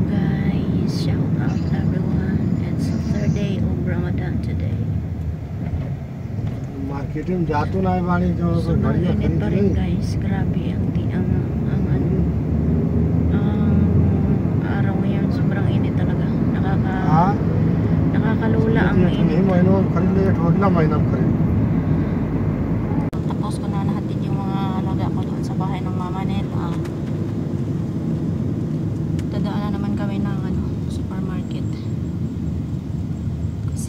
guys, shout out everyone. It's the third day of Ramadan today. Market में जातो ना वाणी जो Sobrang बढ़िया init pa rin guys. Grabe ang araw ngayon. Sobrang init talaga. Nakakalula ang नहीं init. महीनों खरीद ले ठोडला महीना खरीद Tapos ko na nahatid yung mga alaga ko doon sa bahay ng mama nila. Dadaan na naman kami ng supermarket. Kasi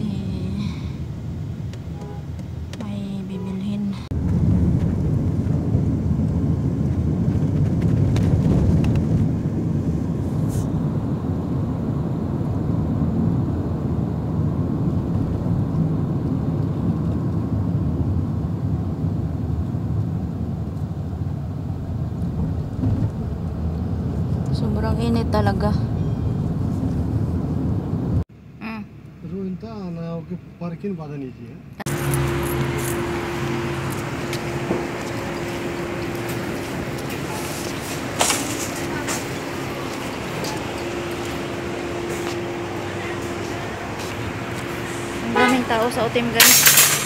may bibilhin. Sobrang init talaga. रोहिंता ना okay parking बाधा नीचे है Ang daming tao sa OTM guys.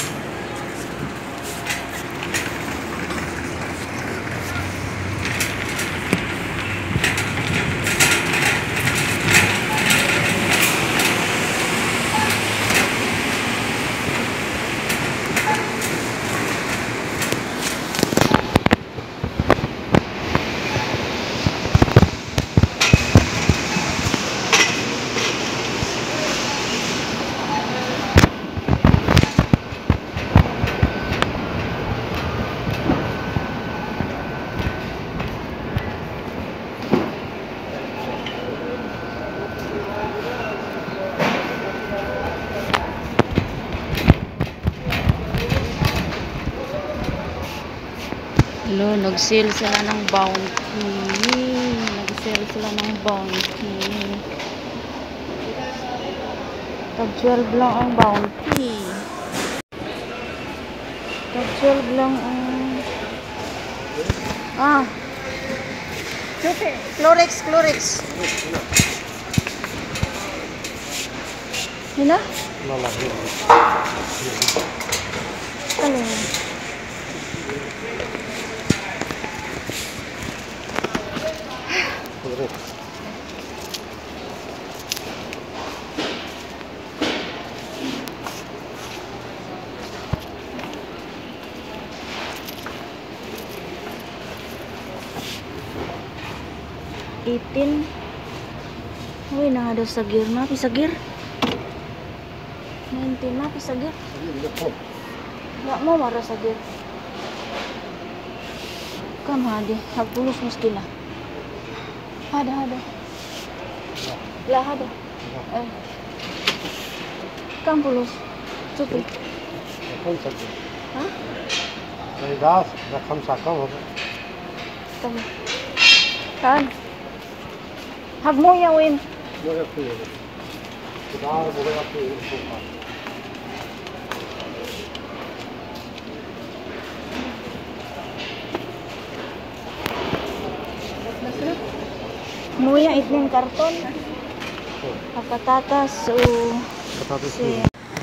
Hello, nag-sale sila ng bounty. Nag-sale sila ng bounty. Tag 12 lang ang bounty. Tag 12 lang ang... Clorix. Hina? Ano? Itin. Uy, nangada sa gear na. Pisagir. 19 na. Pisagir. Nggak mau marah sa gear. Kam hadi. Hagpulus muskila. Hada. Lah hada. Kam pulus. Cukup. Hah? दास रकम साकम होगा Tama. Saan? Hag mo yan, Win. मेरे पे दार बोलेगा तो इनको Mo yan, itong karton. Pagkatatas, so... बताते si...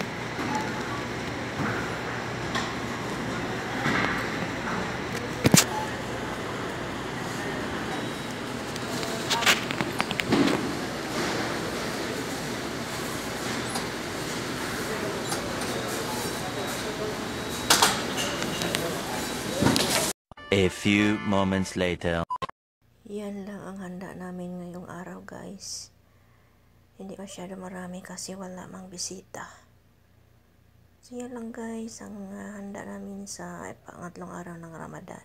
A few moments later. Yan lang ang handa namin ngayong araw guys. Hindi masyado marami kasi wala mang bisita. So yan lang guys ang handa namin sa pangatlong araw ng Ramadan.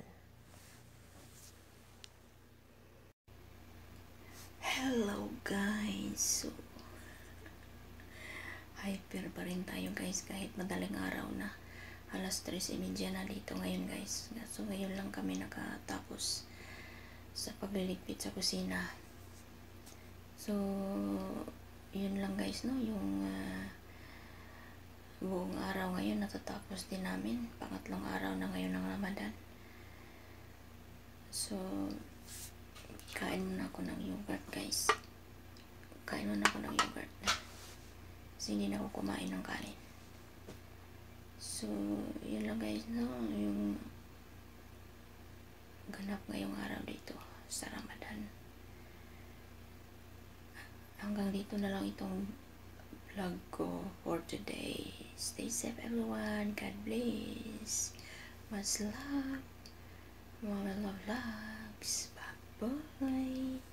Hello guys. So, hyper pa rin tayo guys kahit madaling araw na. Alas 3:30 na dito ngayon guys. So ngayon lang kami nakatapos sa pagliligpit sa kusina. So yun lang guys no, yung buong araw ngayon natatapos din namin. Pangatlong araw na ngayon ng Ramadan. So kain muna ako ng yogurt guys. Kakain muna ako ng yogurt. Kasi hindi na ako kumain ng kanin. So, yun lang guys, no? Yung ganap ngayong araw dito sa Ramadan. Hanggang dito na lang itong vlog ko for today. Stay safe everyone. God bless. Much love. Mga love loves. Bye-bye.